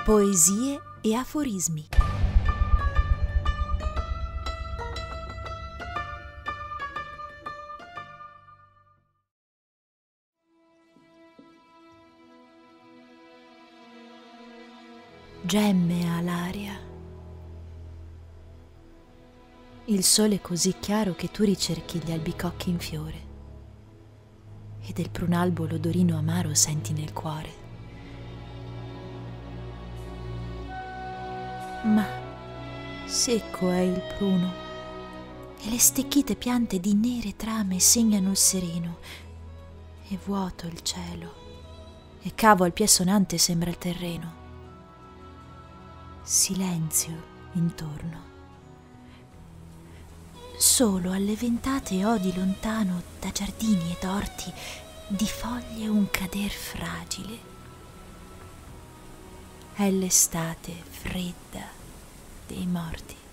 Poesie e aforismi. Gemme all'aria. Il sole è così chiaro che tu ricerchi gli albicocchi in fiore e del prunalbo l'odorino amaro senti nel cuore. Ma secco è il pruno e le stecchite piante di nere trame segnano il sereno, e vuoto il cielo e cavo al pie sonante sembra il terreno. Silenzio intorno. Solo alle ventate odi lontano da giardini ed orti di foglie un cader fragile. È l'estate fredda dei morti.